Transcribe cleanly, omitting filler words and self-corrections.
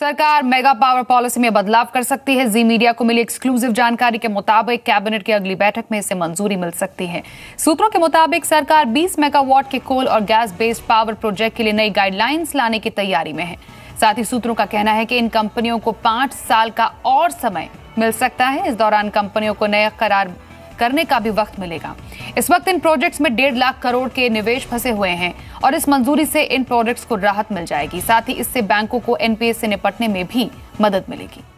सरकार mega power policy में बदलाव कर सकती है। जी मीडिया को मिली एक्सक्लूसिव जानकारी के मुताबिक कैबिनेट की अगली बैठक में इसे मंजूरी मिल सकती है। सूत्रों के मुताबिक सरकार 20 मेगावाट के कोल और गैस बेस्ड पावर प्रोजेक्ट के लिए नई गाइडलाइंस लाने की तैयारी में है। साथ ही सूत्रों का कहना है कि इन कंपनियों को 5 साल का और समय मिल सकता है। इस दौरान कंपनियों को नया करार करने का भी वक्त मिलेगा। इस वक्त इन प्रोजेक्ट्स में 1.5 लाख करोड़ के निवेश फंसे हुए हैं और इस मंजूरी से इन प्रोजेक्ट्स को राहत मिल जाएगी। साथ ही इससे बैंकों को एनपीए से निपटने में भी मदद मिलेगी।